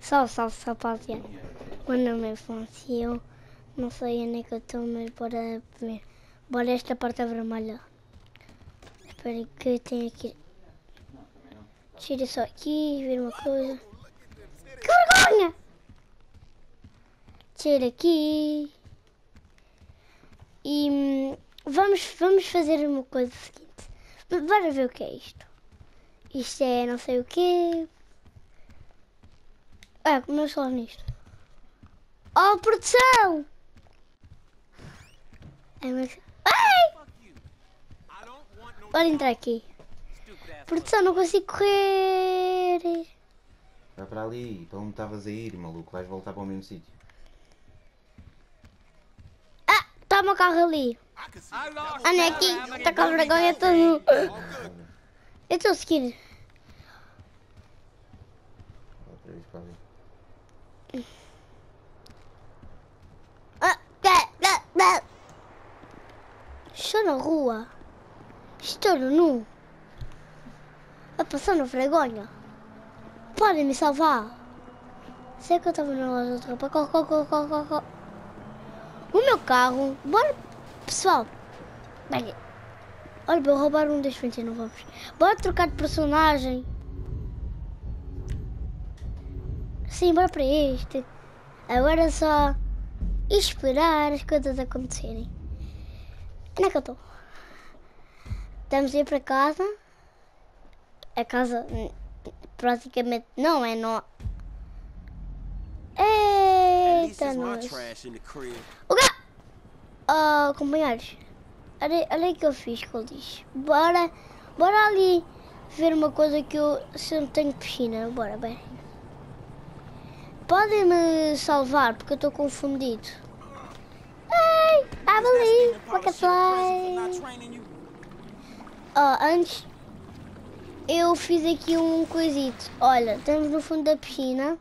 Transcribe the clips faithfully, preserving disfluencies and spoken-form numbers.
Salve, salve, rapaziada. O meu nome é Afonso e eu não sei onde é que eu estou, mas bora ver. Bora esta porta vermelha. Espera que eu tenho aqui. Tira só aqui, ver uma coisa. Que vergonha! Tira aqui. E hum, vamos, vamos fazer uma coisa seguinte. Bora ver o que é isto. Isto é não sei o quê. Ah, como eu só nisto. Oh, produção! Ai, mas... Ai! Bora entrar aqui. Produção, não consigo correr. Vai para ali, para onde estavas a ir, maluco. Vais voltar para o mesmo sítio. Ah, está o meu carro ali. Anda aqui, está com a vergonha todo. Eu estou a seguir. Outra vez para ali. Ah, ah, ah, ah. Estou na rua. Estou nu. A passar na vergonha. Podem me salvar. Sei que eu estava na loja de roupa. Corre, corre, corre, corre, corre, corre. O meu carro. Bora, pessoal. Olha, olha, vou roubar um dos frentes, não vamos. Bora trocar de personagem. Sim, bora para este. Agora é só esperar as coisas acontecerem. Onde é que eu estou? Estamos a ir para casa. A casa praticamente não é, não. Eita, nós. O gato! Oh, companheiros. Olha, olha o que eu fiz com o lixo. Bora, bora ali ver uma coisa que eu, se eu não tenho piscina. Bora, bem. Podem me salvar porque eu estou confundido. Hey, I believe I can fly. Oh, antes eu fiz aqui um coisito. Olha, estamos no fundo da piscina.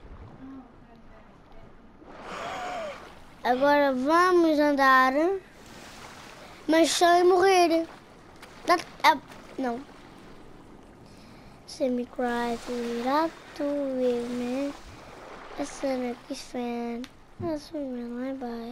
Agora vamos andar, mas sem morrer. Não. Semi cry to to with me. A son of his fan. That's when I buy.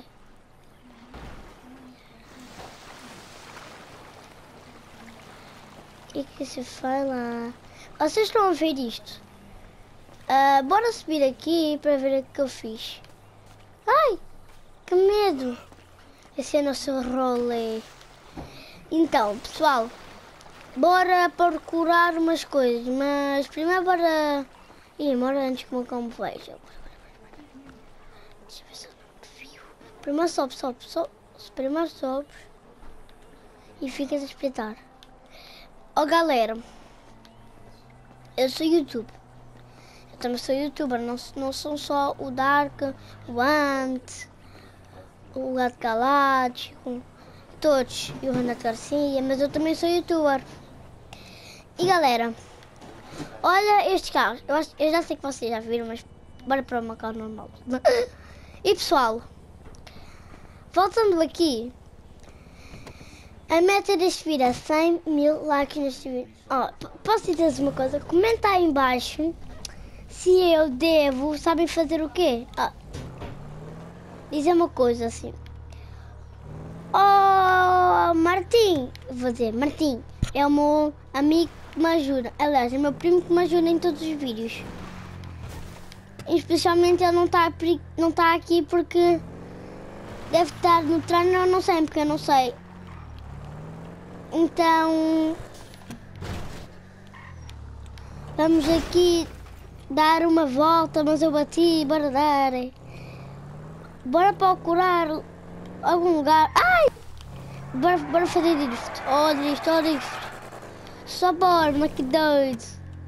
E que se fala? Vocês estão a ver isto? Uh, bora subir aqui para ver o que eu fiz. Ai, que medo! Esse é o nosso rolê. Então, pessoal, bora procurar umas coisas, mas primeiro bora... Ih, mora antes que o meu cão me veja. Deixa eu ver se eu não me fio. Primeiro sobe, sobe, sobe. Primeiro sobes e ficas a espreitar. Ó, galera, eu sou youtuber. Eu também sou youtuber, não, não sou só o Dark, o Ant, o Gato Galáctico, todos, e o Renato Garcia, mas eu também sou youtuber. E galera, olha estes carros, eu, acho, eu já sei que vocês já viram, mas bora para uma carro normal. E pessoal, voltando aqui, a meta deste vídeo é cem mil likes neste vídeo. Oh, posso dizer-vos uma coisa? Comenta aí embaixo se eu devo, sabem fazer o quê? Ah, dizer uma coisa assim. Oh, Martim, vou dizer, Martim, é o meu amigo que me ajuda. Aliás, é o meu primo que me ajuda em todos os vídeos. Especialmente ele não está não tá aqui porque deve estar no treino, eu não sei, porque eu não sei. Então, vamos aqui dar uma volta, mas eu bati, bora dar. Bora procurar algum lugar. Ai! Bora, bora fazer drift. Oh, drift, oh, drift. Só bora, mas que doido.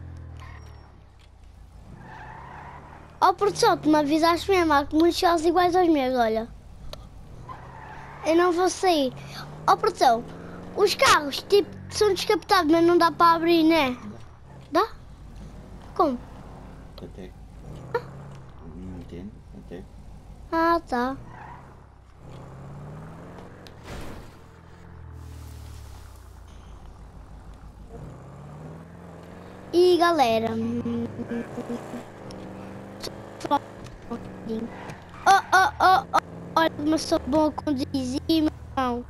Oh, produção, tu me avisaste mesmo, há muitos carros iguais aos meus, olha. Eu não vou sair. Oh, produção, os carros, tipo, são descaptados, mas não dá para abrir, né? Dá? Como? Até. Não entendo, até. Ah, tá. E galera, Oh, oh, oh, oh. Olha, mas sou bom a conduzir, irmão.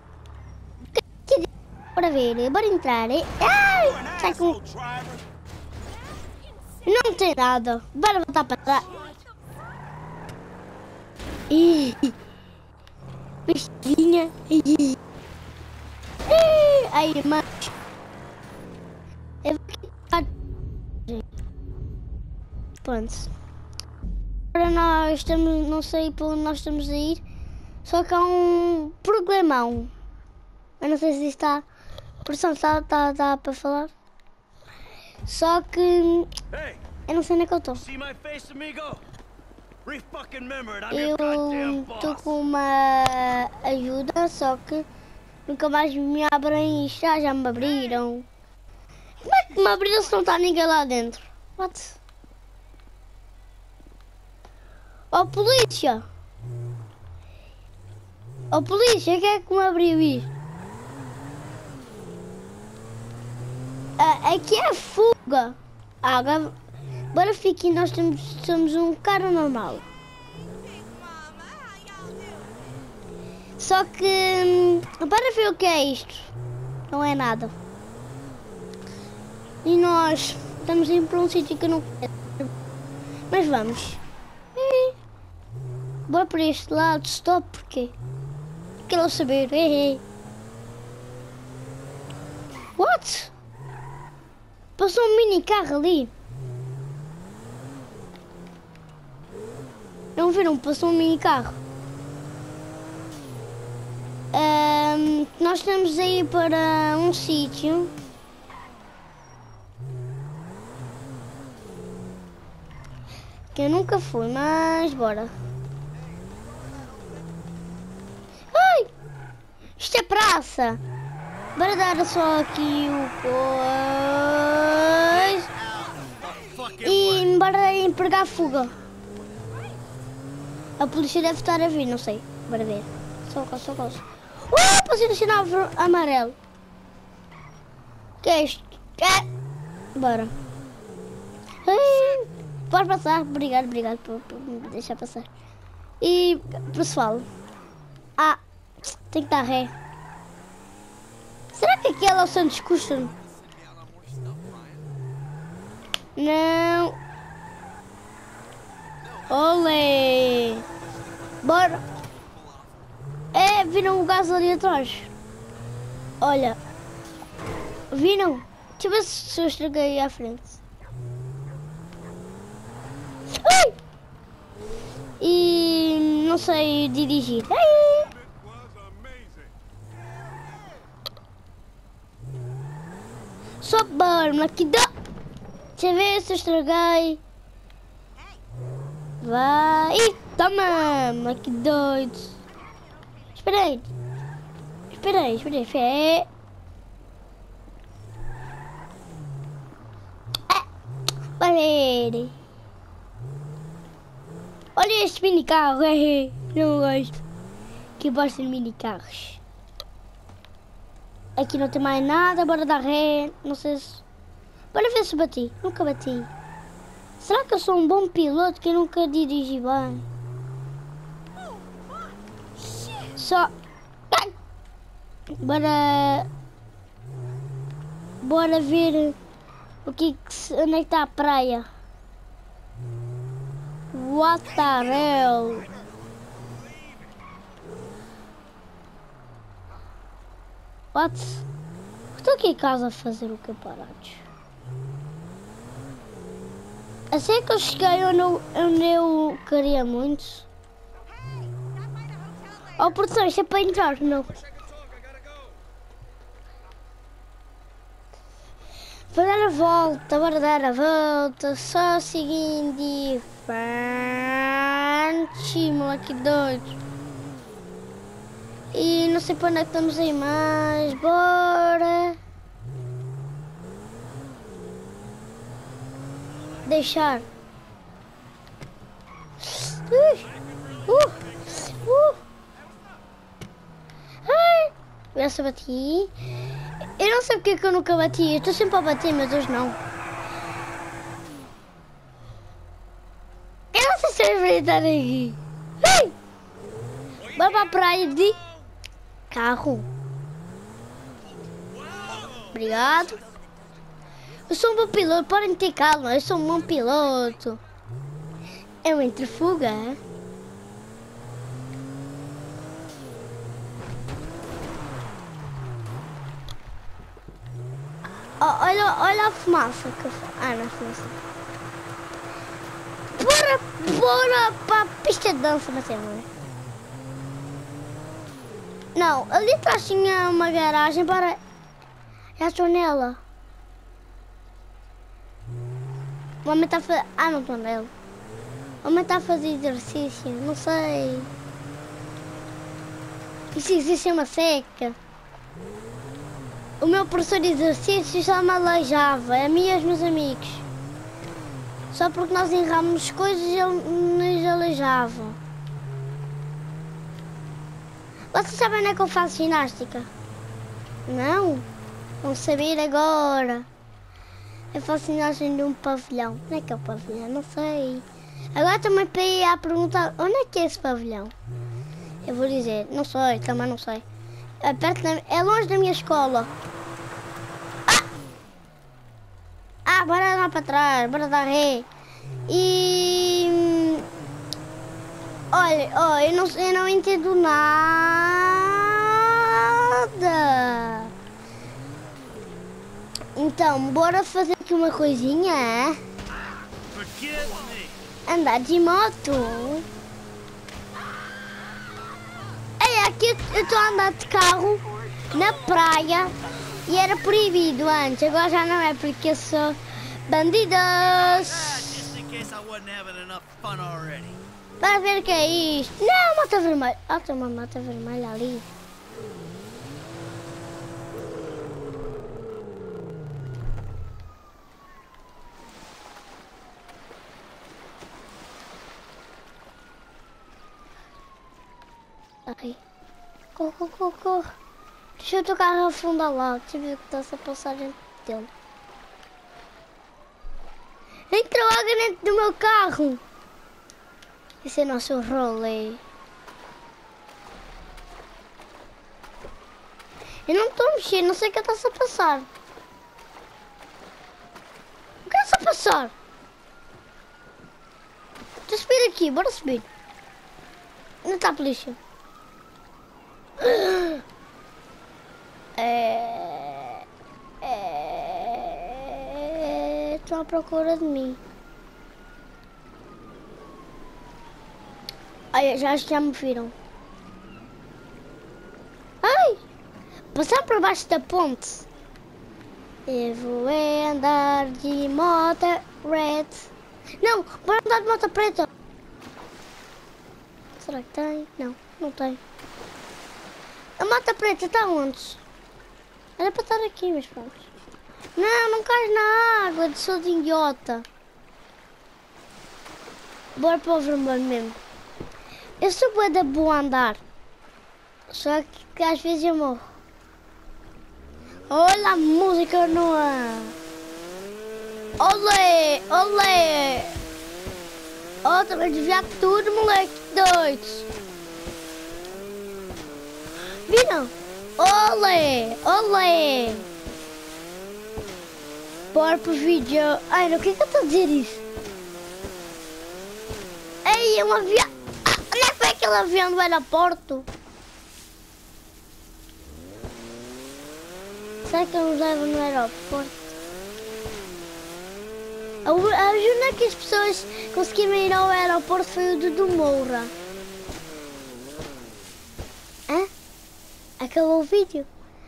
Bora ver, bora entrar. Ai, sai com... Não tem nada. Bora voltar para trás. Ih, bestinha. Ai, irmão. Eu vou... Pronto. Agora nós estamos, não sei para onde nós estamos a ir, só que há um problemão. Eu não sei se está, porção está, está, está para falar. Só que eu não sei onde é que eu estou. Eu estou com uma ajuda, só que nunca mais me abrem isto. Já, já me abriram. Como é que me abriram se não está ninguém lá dentro? What? Ó polícia! Ó polícia, quem é que me abriu isto? Ah, aqui é fuga! Ah, agora, bora ficar, nós temos, somos um cara normal. Só que, bora ver o que é isto. Não é nada. E nós estamos indo para um sítio que eu não quero. Mas vamos. Bora para este lado, stop, porquê? Quero saber, ei, ei. What? Passou um mini carro ali. Não viram? Passou um mini carro. Um, nós estamos a ir para um sítio. Que eu nunca fui, mas bora. Isto é praça. Bora dar só aqui o coisa. E bora empregar fuga. A polícia deve estar a vir, não sei. Bora ver. Socorro, socorro. Uh, passei no sinal amarelo. Que é isto? É. Bora. Ai, pode passar. Obrigado, obrigado por, por me deixar passar. E, pessoal. Ah. Tem que dar ré. Será que aquela é o Santos Custom? Não. Olé. Bora. É, viram o gás ali atrás. Olha. Viram? Deixa eu ver se eu estraguei à frente. Ai! E não sei dirigir. Ai! Só bora, aqui dá. Deixa eu ver se eu estraguei. Vai. Ih, toma, que doido. Espera aí. Espera aí, espera aí. Fé. Ah, bora ver. Olha este mini carro. Não gosto. Que gosto de mini carros. Aqui não tem mais nada, bora dar ré, não sei se... Bora ver se bati, nunca bati. Será que eu sou um bom piloto que eu nunca dirigi bem? Só... Bora... Bora ver o que, onde é que está a praia. What the hell? What? Estou aqui em casa a fazer o que parados. Assim que eu cheguei onde eu, onde eu queria muito. Oh, produção, isto é para entrar, não. Vou dar a volta, bora dar a volta. Só seguindo em frente, moleque doido. E não sei para onde é que estamos aí mais. Bora. Deixar. Uh, uh, uh. Ai, eu só bati. Eu não sei porque é que eu nunca bati. Eu estou sempre a bater, mas hoje não. Eu espreitar aqui. Ei! Bora para a praia de carro. Obrigado. Eu sou um bom piloto, podem ter calma, eu sou um bom piloto. Eu entro fuga. Oh, olha, olha a fumaça que eu fa- Ah, não é fumaça. Bora, bora para a pista de dança, mas é, não é? Não, ali atrás tinha uma garagem para... Já estou nela. O homem está a fazer... Ah, não estou nela. O homem está a fazer exercício, não sei. Isso existe uma seca. O meu professor de exercício só me aleijava, a mim e aos meus amigos. Só porque nós erramos coisas, ele nos aleijava. Vocês sabem onde é que eu faço ginástica? Não? Vão saber agora. Eu faço ginástica num pavilhão. Onde é que é o pavilhão? Não sei. Agora também para ir a perguntar onde é que é esse pavilhão? Eu vou dizer, não sei, também não sei. É, perto da, é longe da minha escola. Ah! Ah, bora lá para trás, bora dar ré. E... Olha, oh, eu, não, eu não entendo nada. Então, bora fazer aqui uma coisinha, é? Andar de moto. É, aqui eu estou a andar de carro na praia e era proibido antes, agora já não é porque eu sou bandidas. Para ver o que é isto. Não, mata vermelha. Ah, tem uma mata vermelha ali. Ai. Corre, corre, corre, corre. Deixa o teu carro afundar lá. Deixa eu ver o que está-se a passar dentro dele. Entra logo dentro do meu carro. Esse é o nosso rolê. Eu não estou a mexer, não sei o que está-se a passar. O que está-se a passar? Estou a subir aqui, bora subir. Não está a polícia. É... É... Estão à procura de mim. Ai, já acho que já me viram. Ai! Passar por baixo da ponte. Eu vou andar de moto red. Não, bora andar de moto preta. Será que tem? Não, não tem. A moto preta está onde? Era para estar aqui, mas pronto. Não, não cai na água, sou de idiota. Bora para o vermelho mesmo. Eu sou bué da boa a andar. Só que, que às vezes eu morro. Olha a música no ar. Olé, olé. Outra vez desviar tudo, moleque doido. Viram? Olé, olé. Bora pro vídeo. Ai, não, o que é que eu estou a dizer isso? Ei, é um avião. Ah, onde é que foi aquele avião do aeroporto? Será que eles levam no aeroporto? A única que as pessoas conseguiram ir ao aeroporto foi o Dudu Moura. Hã? Acabou o vídeo?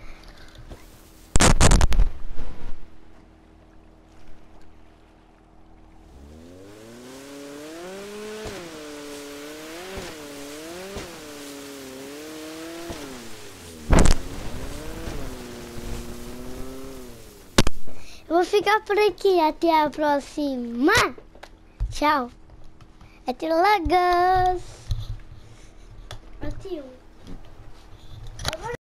Eu vou ficar por aqui, até a próxima. Tchau. Até logo. Até